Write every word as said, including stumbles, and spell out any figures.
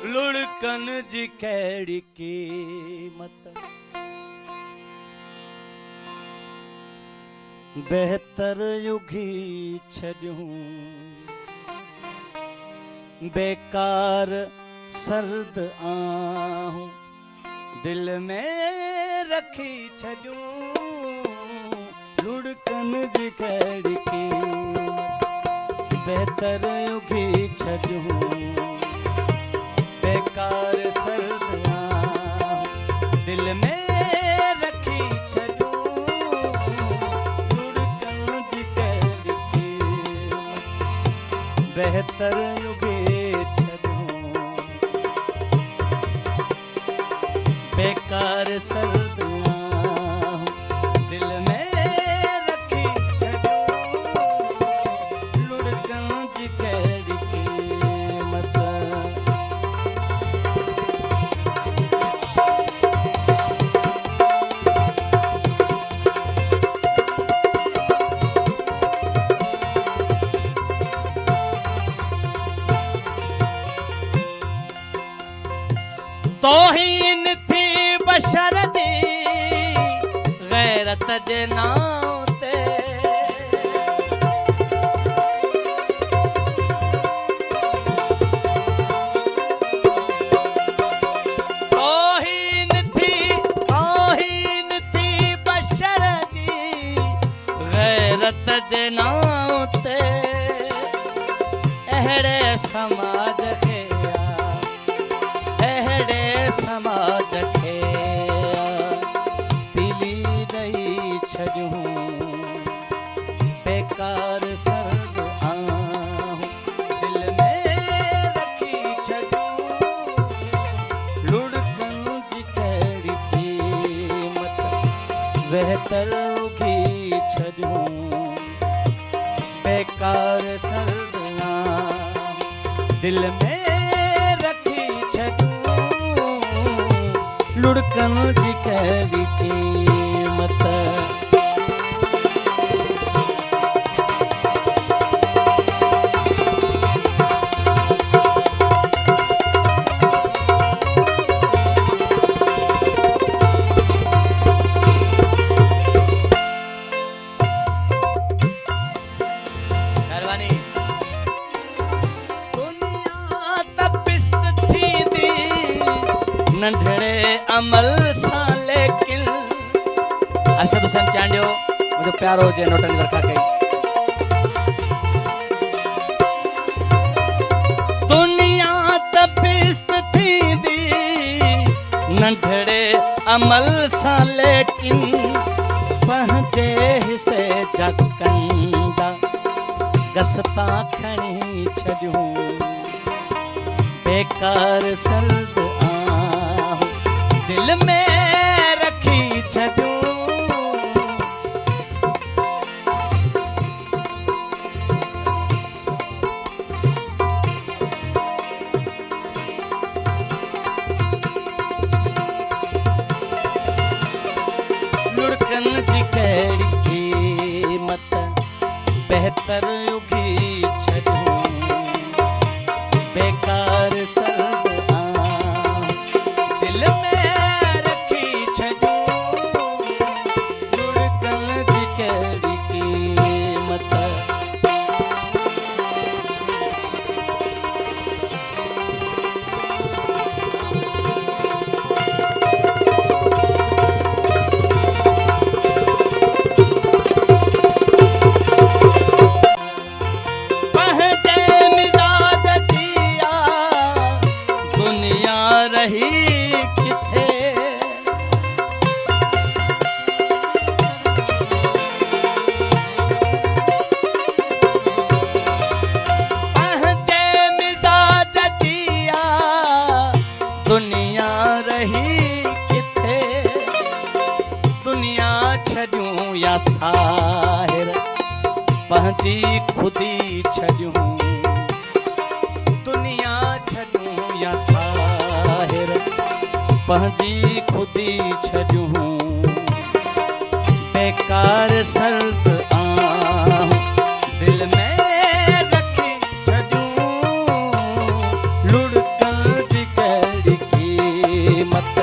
लुढ़कन जी कहिड़ी कीमत बेहतर युगी छॾियूं बेकार सर्द आहूं दिल में रखी छॾियूं लुढ़कन जी कहिड़ी कीमत बेहतर युगी छॾियूं बेकार सर्द आहूं दिल में रखी छॾियूं लुढ़कन जी कहिड़ी कीमत बेहतर युगी छॾियूं बेकार सर्द आहूं दिल में रखी छॾियूं लुढ़कन जी कहिड़ी कीमत तौहीन थी बशर जी गैरत जे नाव ते तौहीन थी तौहीन थी बशर जी गैरत जे नाव ते अहिड़े समाज खे समाज खे दिली ॾेई छॾियूं बेकार सर्द आहूं दिल में रखी छॾियूं लुढ़कन जी कहिड़ी कीमत बेहतर उगी छॾियूं बेकार सर्द आहूं दिल में लुढ़कन जी कहिड़ी कीमत मेहरबानी दुनिया तपिस्त थी दी नंढड़े अमल सां लेकिन अरशद हुसैन चांडियो मुझे प्यारो जे नोटन रखा कई दुनिया तपिस्त थी दी नंढड़े अमल सां लेकिन पंहिंजे हिसे जा कंदा गसता खणी छॾियूं बेकार सर्द दिल में रखी छॾियूं लुढ़कन जी कहिड़ी कीमत बेहतर युगी छॾियूं बेकार सर्द दिल में दुनिया रही किथे दुनिया छॾियूं या साहिर पंहिंजी खुदी छॾियूं दुनिया छॾियूं या साहिर पंहिंजी खुदी छॾियूं बेकार सर्द आहूं दिल में रखी छॾियूं लुढ़कन जी मत